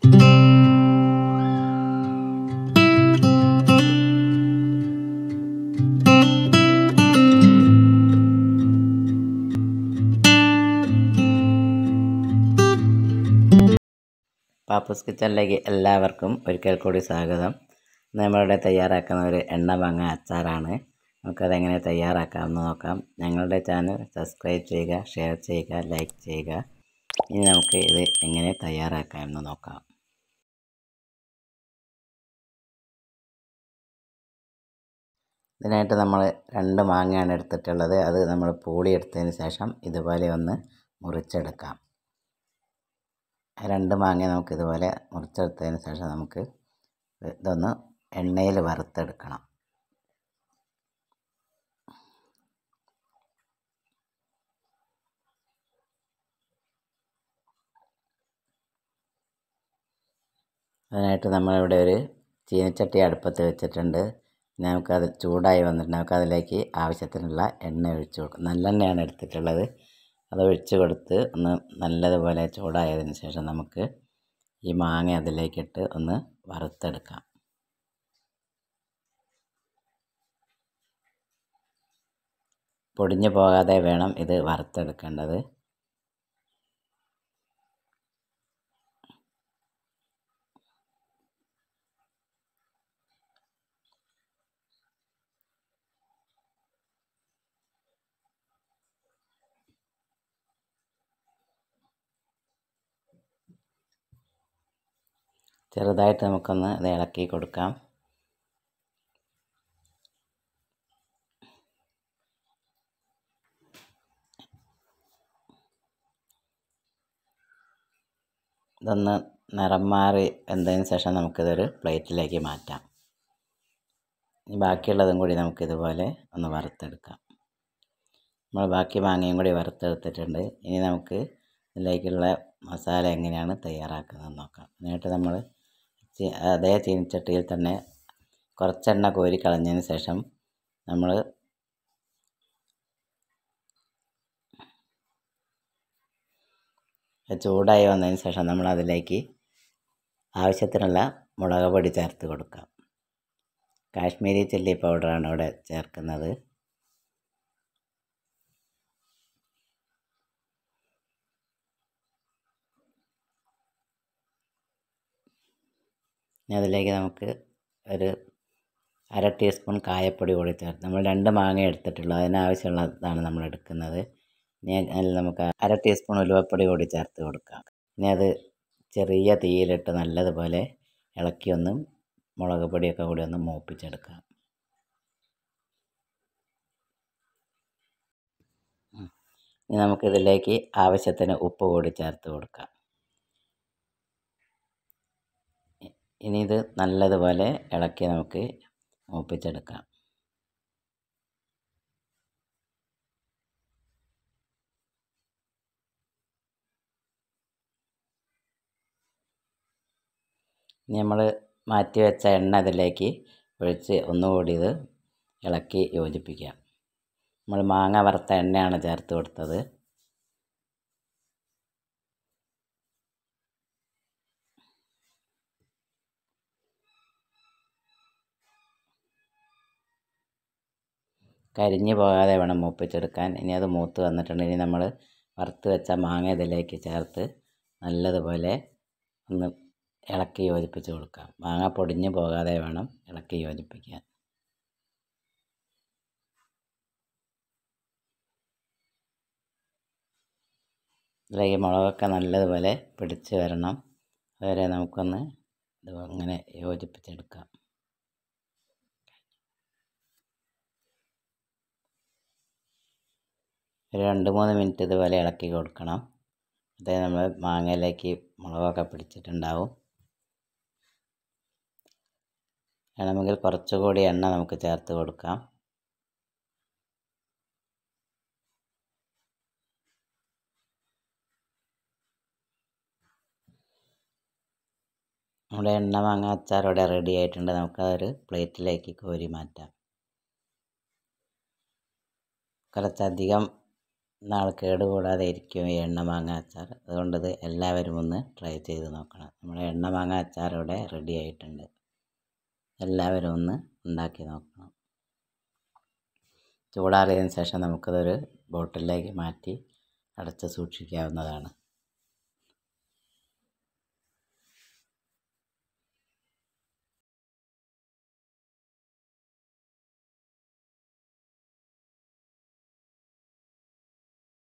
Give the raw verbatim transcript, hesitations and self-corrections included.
പാപ്പൂസ് കിച്ചണിലേക്ക് എല്ലാവർക്കും ഒരിക്കൽ കൂടി സ്വാഗതം. നമ്മളിവിടെ തയ്യാറാക്കുന്ന ഒരു എണ്ണ മാങ്ങ അച്ചാറാണ്. നമുക്കതെങ്ങനെ തയ്യാറാക്കാമെന്ന് നോക്കാം. ഞങ്ങളുടെ ചാനൽ സബ്സ്ക്രൈബ് ചെയ്യുക, ഷെയർ ചെയ്യുക, ലൈക്ക് ചെയ്യുക. ഇനി നമുക്ക് ഇത് എങ്ങനെ തയ്യാറാക്കാമെന്ന് നോക്കാം. ഇതിനായിട്ട് നമ്മൾ രണ്ട് മാങ്ങയാണ് എടുത്തിട്ടുള്ളത്. അത് നമ്മൾ പൂളി എടുത്തതിന് ശേഷം ഇതുപോലെ ഒന്ന് മുറിച്ചെടുക്കാം. രണ്ട് മാങ്ങ നമുക്ക് ഇതുപോലെ മുറിച്ചെടുത്തതിന് ശേഷം നമുക്ക് ഇതൊന്ന് എണ്ണയിൽ വറുത്തെടുക്കണം. അതിനായിട്ട് നമ്മളിവിടെ ഒരു ചീനച്ചട്ടി അടുപ്പത്ത് വെച്ചിട്ടുണ്ട്. നമുക്കത് ചൂടായി വന്നിട്ട് നമുക്കതിലേക്ക് ആവശ്യത്തിനുള്ള എണ്ണ ഒഴിച്ചു കൊടുക്കും. നല്ലെണ്ണയാണ് എടുത്തിട്ടുള്ളത്. അത് ഒഴിച്ച് കൊടുത്ത് ഒന്ന് നല്ലതുപോലെ ചൂടായതിന് ശേഷം നമുക്ക് ഈ മാങ്ങ അതിലേക്കിട്ട് ഒന്ന് വറുത്തെടുക്കാം. പൊടിഞ്ഞു പോകാതെ വേണം ഇത് വറുത്തെടുക്കേണ്ടത്. ചെറുതായിട്ട് നമുക്കൊന്ന് ഇത് ഇളക്കി കൊടുക്കാം. ഇതൊന്ന് നിറം മാറി വെന്തതിന് ശേഷം നമുക്കിതൊരു പ്ലേറ്റിലേക്ക് മാറ്റാം. ഇനി ബാക്കിയുള്ളതും കൂടി നമുക്കിതുപോലെ ഒന്ന് വറുത്തെടുക്കാം. നമ്മൾ ബാക്കി മാങ്ങയും കൂടി വറുത്തെടുത്തിട്ടുണ്ട്. ഇനി നമുക്ക് ഇതിലേക്കുള്ള മസാല എങ്ങനെയാണ് തയ്യാറാക്കുന്നതെന്ന് നോക്കാം. എന്നിട്ട് നമ്മൾ അതേ ചീനച്ചട്ടിയിൽ തന്നെ കുറച്ചെണ്ണ കോരി കളഞ്ഞതിന് ശേഷം നമ്മൾ ചൂടായി വന്നതിന് ശേഷം നമ്മൾ അതിലേക്ക് ആവശ്യത്തിനുള്ള മുളക് പൊടി ചേർത്ത് കൊടുക്കാം. കാശ്മീരി ചില്ലി പൗഡറാണ് ഇവിടെ ചേർക്കുന്നത്. ഇനി അതിലേക്ക് നമുക്ക് ഒരു അര ടീസ്പൂൺ കായപ്പൊടി കൂടി ചേർത്ത്, നമ്മൾ രണ്ട് മാങ്ങ എടുത്തിട്ടുള്ളൂ, അതിനാവശ്യമുള്ളതാണ് നമ്മൾ എടുക്കുന്നത്. ഇനി അതിൽ നമുക്ക് അര ടീസ്പൂൺ ഉലുവപ്പൊടി കൂടി ചേർത്ത് കൊടുക്കാം. ഇനി അത് ചെറിയ തീയിലിട്ട് നല്ലതുപോലെ ഇളക്കി ഒന്ന് മുളക് പൊടിയൊക്കെ കൂടി ഒന്ന് മൂപ്പിച്ചെടുക്കാം. ഇനി നമുക്കിതിലേക്ക് ആവശ്യത്തിന് ഉപ്പ് കൂടി ചേർത്ത് കൊടുക്കാം. ഇനി ഇത് നല്ലതുപോലെ ഇളക്കി നമുക്ക് മൂപ്പിച്ചെടുക്കാം. ഇനി നമ്മൾ മാറ്റി വെച്ച എണ്ണ അതിലേക്ക് ഒഴിച്ച് ഒന്നുകൂടി ഇത് ഇളക്കി യോജിപ്പിക്കാം. നമ്മൾ മാങ്ങ വറുത്ത എണ്ണയാണ് ചേർത്ത് കൊടുത്തത്. കരിഞ്ഞു പോകാതെ വേണം മൂപ്പിച്ചെടുക്കാൻ. ഇനി അത് മൂത്ത് വന്നിട്ടുണ്ട്. ഇനി നമ്മൾ വറുത്ത് വെച്ച മാങ്ങ ഇതിലേക്ക് ചേർത്ത് നല്ലതുപോലെ ഒന്ന് ഇളക്കി യോജിപ്പിച്ച് കൊടുക്കാം. മാങ്ങ പൊടിഞ്ഞു പോകാതെ വേണം ഇളക്കി യോജിപ്പിക്കാൻ. ഇതിലേക്ക് മുളകൊക്കെ നല്ലതുപോലെ പിടിച്ച് വരണം. അതുവരെ നമുക്കൊന്ന് ഇത് അങ്ങനെ യോജിപ്പിച്ചെടുക്കാം. ഒരു രണ്ട് മൂന്ന് മിനിറ്റ് ഇതുപോലെ ഇളക്കി കൊടുക്കണം. അതേ നമ്മൾ മാങ്ങയിലേക്ക് മുളകൊക്കെ പിടിച്ചിട്ടുണ്ടാവും. വേണമെങ്കിൽ കുറച്ചുകൂടി എണ്ണ നമുക്ക് ചേർത്ത് കൊടുക്കാം. നമ്മുടെ എണ്ണ മാങ്ങ അച്ചാർ ഇവിടെ റെഡി ആയിട്ടുണ്ട്. നമുക്കതൊരു പ്ലേറ്റിലേക്ക് കോരി മാറ്റാം. കുറച്ചധികം നാൾ കേടുകൂടാതെ ഇരിക്കും ഈ എണ്ണ മാങ്ങ അച്ചാർ. അതുകൊണ്ട് ഇത് എല്ലാവരും ഒന്ന് ട്രൈ ചെയ്ത് നോക്കണം. നമ്മുടെ എണ്ണ മാങ്ങ അച്ചാർ ഇവിടെ റെഡി ആയിട്ടുണ്ട്. എല്ലാവരും ഒന്ന് ഉണ്ടാക്കി നോക്കണം. ചൂടാറിയതിന് ശേഷം നമുക്കതൊരു ബോട്ടിലേക്ക് മാറ്റി അടച്ച് സൂക്ഷിക്കാവുന്നതാണ്.